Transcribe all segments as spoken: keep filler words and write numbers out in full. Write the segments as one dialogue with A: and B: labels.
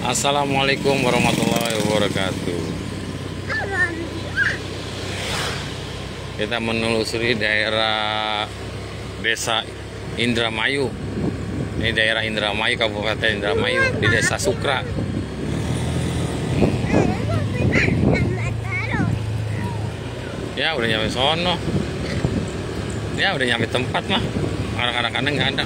A: Assalamualaikum warahmatullahi wabarakatuh. Kita menelusuri daerah Desa Indramayu. Ini daerah Indramayu, Kabupaten Indramayu, di Desa Sukra. Ya udah nyampe sono. Ya udah nyampe tempat mah. Anak-anak nggak ada.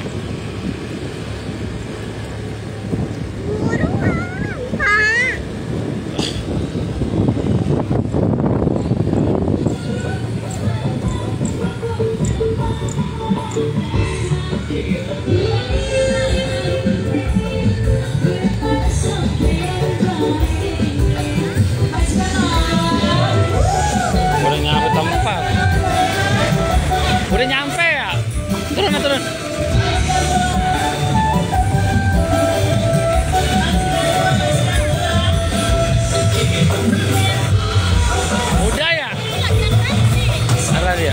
A: Udah nyampe tempat. Udah nyampe ya. Turun turun. Udah ya. Salah dia.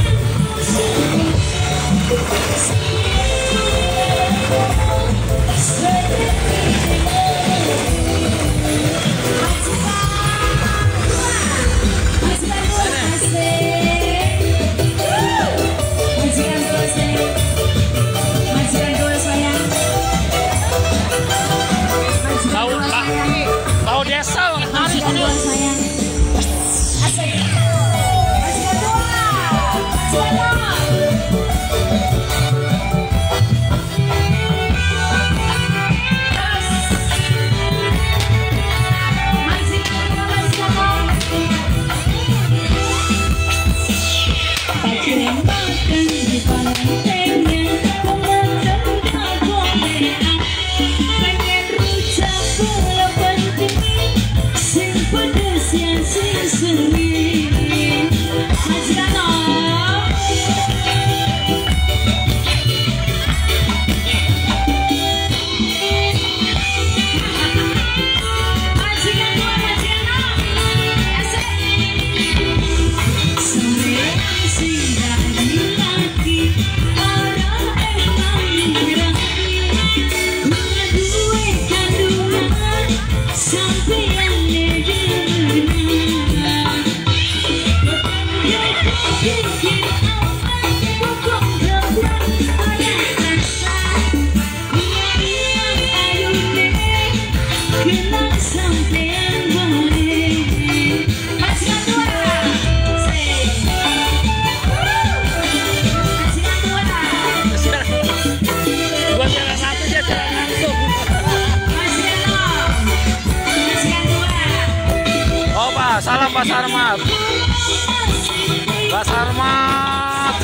A: Salam Pak Sarmat. Pak Sarmat.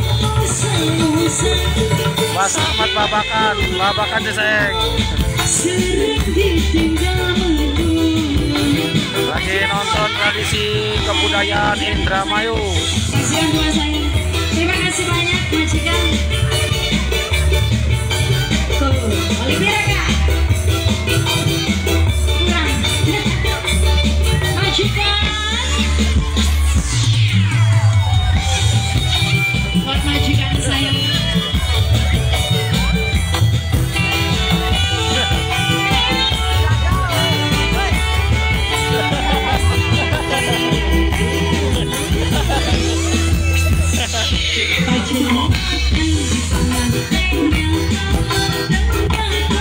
A: Pak Sarmat Babakan, Babakan Deseng. Lagi nonton tradisi kebudayaan Indramayu.
B: Terima kasih banyak majikan. Olivia Kak. Buat majikan saya. Baju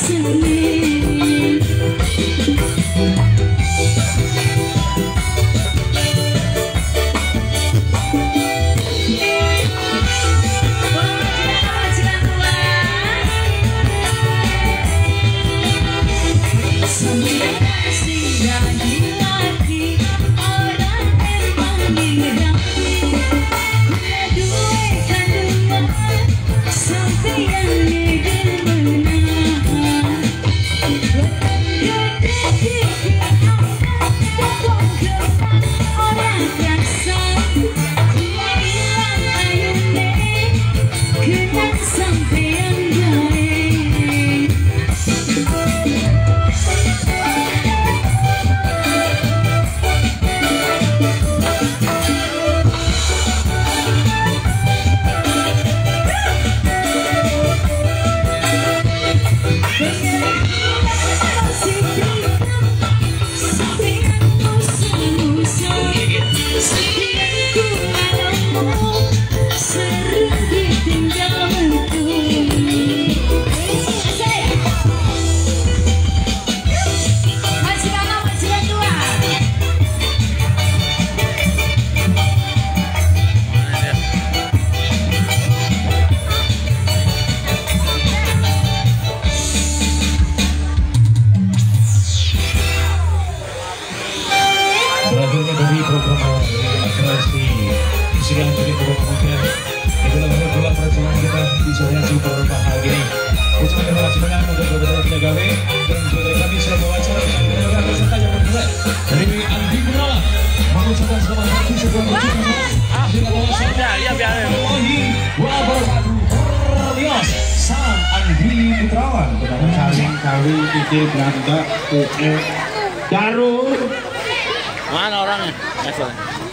C: Berakhirnya dari program kreasi musikan dari kemudian itulah benar bulan perjuangan kita di sore yang super bahagia ini. Ucapkan terima kasih banyak untuk beberapa penjaga dan juga kami sudah mewawancara dengan peserta yang berdua dari Andi Gunawan mengucapkan selamat pagi sebelum mengucapkan dengan
A: Ya, ya biar.
C: wabarakatuh. Rios Sang Andi Putrawan
D: Saling kali ide Belanda Uke Garut.
A: Mana orangnya? Asal.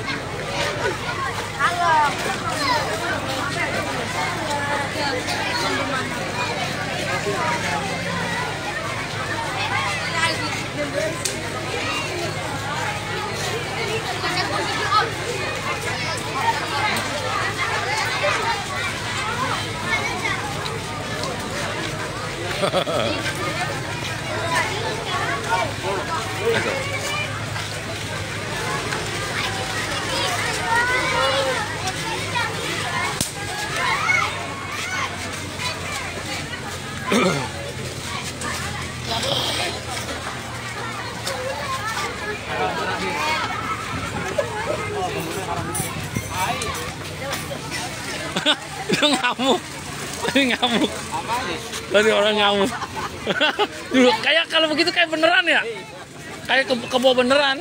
A: Dia ngamuk, tadi ngamuk, tadi orang ngamuk. Dulu kayak kalau begitu kayak beneran ya, kayak ke kebo beneran.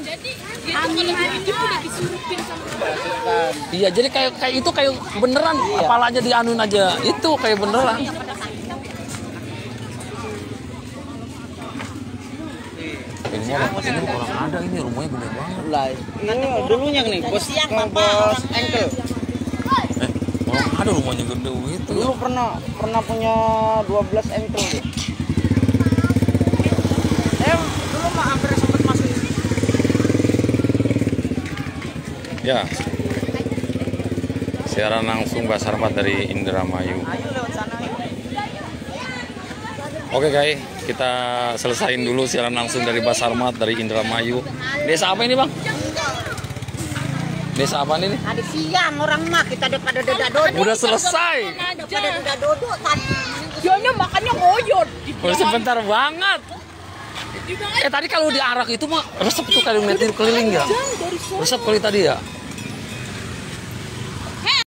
A: Iya, jadi kayak kayak itu kayak beneran, kepalanya dianuin aja, itu kayak beneran. Ini orang, ini orang ada ini rumahnya gede banget.
E: Lah, ini dulunya nih, bos bos engkel.
A: Eh, orang ada rumahnya gede gitu.
E: Dulu pernah pernah punya dua belas engkel deh. Eh, dulu mah hampir sempat masuk.
A: Ya, siaran langsung Basarmat dari Indramayu.
E: Ayo lewat sana.
A: Oke guys, kita selesain dulu siaran langsung dari Basarmat dari Indramayu. Desa apa ini bang? Desa apa ini?
F: Ada siang orang mah kita daripada dada dodo.
A: Udah selesai.
F: Daripada dada dodo tadi.
B: Dianya makannya ngoyot.
A: Udah sebentar banget. Eh tadi kalau diarak itu mah resep tuh kali meter keliling ya. Resep kali tadi ya.